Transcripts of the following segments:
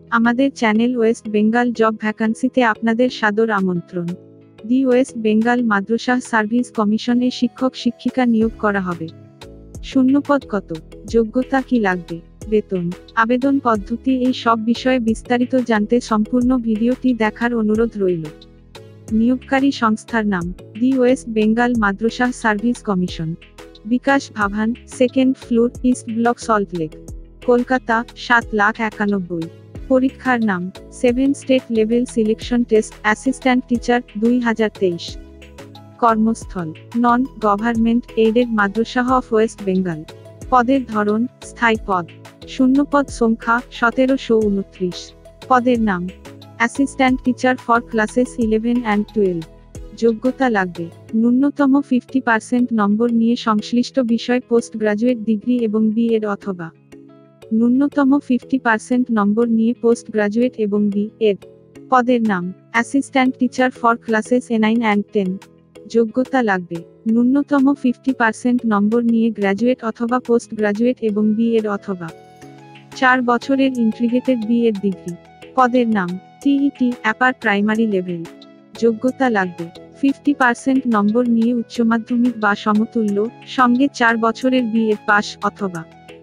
আমাদের channel West Bengal job ভ্যাকান্সিতে আপনাদের সাদর আমন্ত্রণ। The West Bengal Madrasah Service কমিশনে শিক্ষক শিক্ষিকা নিয়োগ করা হবে। শূন্যপদ কত, যোগ্যতা কি লাগবে, বেতন, আবেদন পদ্ধতি, এই সব বিষয়ে বিস্তারিত জানতে সম্পূর্ণ ভিডিওটি দেখার অনুরোধ রইল। নিয়োগকারী সংস্থার নাম the West Bengal Madrasah Service Commission, Bikash Bhavan, 2nd floor, East Block, Salt Lake, Kolkata 7,91,000। পরীক্ষার নাম 7 state level selection test, assistant teacher, 2023। কর্মস্থল non government aided madrasa of West Bengal. পদের ধরন স্থায়ী পদ। শূন্যপদ সংখ্যা 1729। পদের নাম assistant teacher for classes 11 and 12। যোগ্যতা লাগবে ন্যূনতম 50% নম্বর নিয়ে সংশ্লিষ্ট বিষয় পোস্ট গ্রাজুয়েট ডিগ্রি এবং বিএড অথবা ন্যূনতম 50% নম্বর নিয়ে পোস্ট গ্রাজুয়েট এবং বিএড। পদের নাম assistant teacher for classes 9 and 10। যোগ্যতা লাগবে ন্যূনতম 50% নম্বর নিয়ে গ্র্যাজুয়েট অথবা পোস্ট গ্রাজুয়েট এবং বিএড অথবা 4 বছরের ইন্টিগ্রেটেড বিএড ডিগ্রি। পদের নাম টিইটি আপার প্রাইমারি লেভেল। যোগ্যতা লাগবে 50% নম্বর নিয়ে উচ্চ মাধ্যমিক বা সমতুল্য, সঙ্গে 4 বছরের বিএড পাস অথবা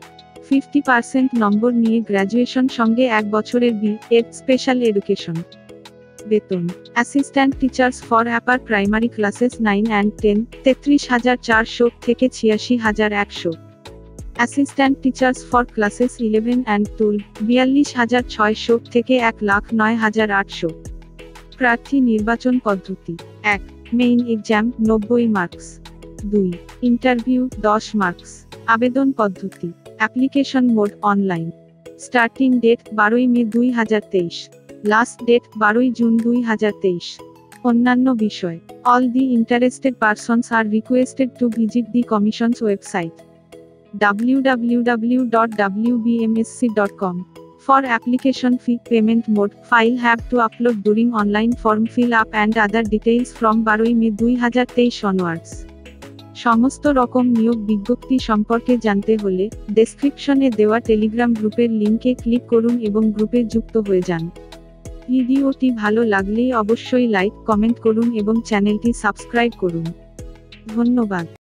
50% নম্বর নিয়ে গ্র্যাজুয়েশন সঙ্গে 1 বছরের বিএড স্পেশাল এডুকেশন। বেতন assistant teachers for upper primary classes 9 and 10, 33,400 থেকে 86,100। Assistant teachers for classes 11 and 12, 42,600 থেকে 1,09,800। প্রার্থী নির্বাচন পদ্ধতি 1 main exam 90 marks, 2 interview 10 marks. আবেদন পদ্ধতি application mode online. Starting date 12 May 2023, last date 12 June 2023। অন্যান্য বিষয় all the interested persons are requested to visit the commission's website www.wbmsc.com for application fee, payment mode, file have to upload during online form fill up and other details from 12 May 2023 onwards। সমস্ত রকম নিয়োগ বিজ্ঞপ্তি সম্পর্কে জানতে হলে ডেসক্রিপশনে দেওয়া Telegram গ্রুপের লিংকে ক্লিক করুন এবং গ্রুপে যুক্ত হয়ে যান। ভিডিওটি ভালো লাগলেই অবশ্যই লাইক, কমেন্ট করুন এবং চ্যানেলটি সাবস্ক্রাইব করুন। ধন্যবাদ।